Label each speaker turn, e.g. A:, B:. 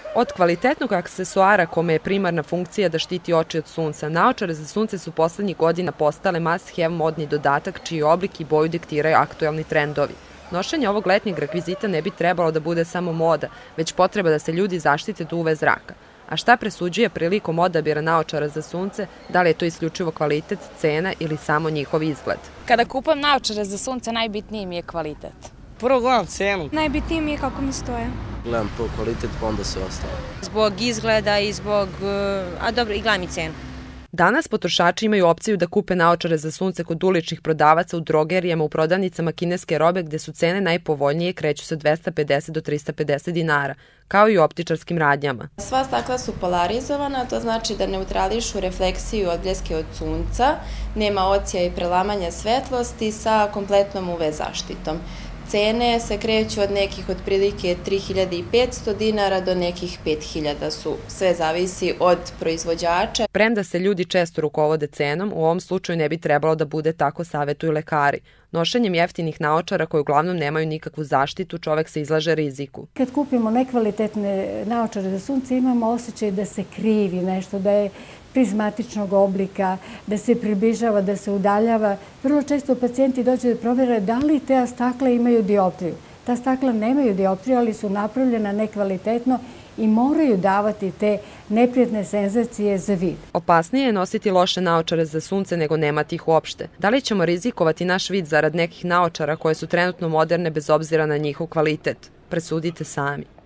A: Od kvalitetnog aksesuara kome je primarna funkcija da štiti oči od sunca, naočare za sunce su poslednjih godina postale must have modni dodatak čiji oblik i boju diktiraju aktuelni trendovi. Nošenje ovog letnjeg rekvizita ne bi trebalo da bude samo moda, već potreba da se ljudi zaštite od UV zraka. A šta presuđuje prilikom odabira naočara za sunce, da li je to isključivo kvalitet, cena ili samo njihov izgled?
B: Kada kupujem naočare za sunce, najbitniji mi je kvalitet.
C: Prvo gledam cenu.
D: Najbitnije mi je kako mi stoje.
C: Gledam prvo kvalitet, pa onda sve ostalo.
E: Zbog izgleda i zbog, i gledam i cenu.
A: Danas potrošači imaju opciju da kupe naočare za sunce kod uličnih prodavaca u drogerijama, u prodavnicama kineske robe gde su cene najpovoljnije, kreću se 250 do 350 dinara, kao i u optičarskim radnjama.
F: Sva stakla su polarizovana, to znači da neutrališu refleksiju odbljeske od sunca, nema ocija i prelamanja svetlosti sa kompletnom UV zaštitom. Cene se kreću od nekih otprilike 3500 dinara do nekih 5000 su, sve zavisi od proizvođača.
A: Premda se ljudi često rukovode cenom, u ovom slučaju ne bi trebalo da bude tako, savetuju lekari. Nošenjem jeftinih naočara koji uglavnom nemaju nikakvu zaštitu, čovek se izlaže riziku.
G: Kad kupimo nekvalitetne naočare za sunce, imamo osjećaj da se krivi nešto, da je prizmatičnog oblika, da se približava, da se udaljava. Vrlo često pacijenti dođu da provere da li te stakla imaju dioptriju. Ta stakla nemaju dioptriju, ali su napravljena nekvalitetno i moraju davati te neprijatne senzacije za vid.
A: Opasnije je nositi loše naočare za sunce nego nemati ih uopšte. Da li ćemo rizikovati naš vid zarad nekih naočara koje su trenutno moderne bez obzira na njihov kvalitet? Presudite sami.